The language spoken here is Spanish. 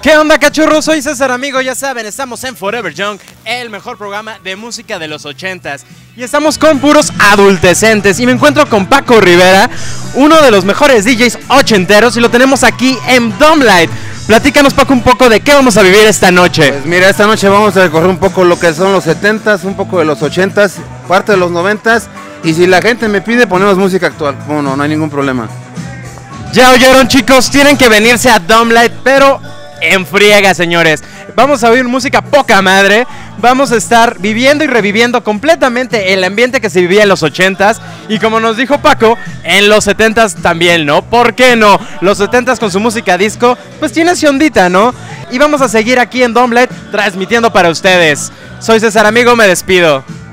¿Qué onda, cachorros? Soy César Amigo, ya saben, estamos en Forever Young, el mejor programa de música de los 80s. Y estamos con puros adultecentes. Y me encuentro con Paco Rivera, uno de los mejores DJs ochenteros, y lo tenemos aquí en Domelight. Platícanos, Paco, un poco de qué vamos a vivir esta noche. Pues mira, esta noche vamos a recorrer un poco lo que son los 70s, un poco de los 80s, parte de los 90s. Y si la gente me pide, ponemos música actual. Bueno, no hay ningún problema. Ya oyeron, chicos, tienen que venirse a Domelight, pero en friega, señores. Vamos a oír música poca madre. Vamos a estar viviendo y reviviendo completamente el ambiente que se vivía en los 80s. Y como nos dijo Paco, en los 70s también, ¿no? ¿Por qué no? Los 70s con su música disco, pues tiene su ondita, ¿no? Y vamos a seguir aquí en Domelight transmitiendo para ustedes. Soy César Amigo, me despido.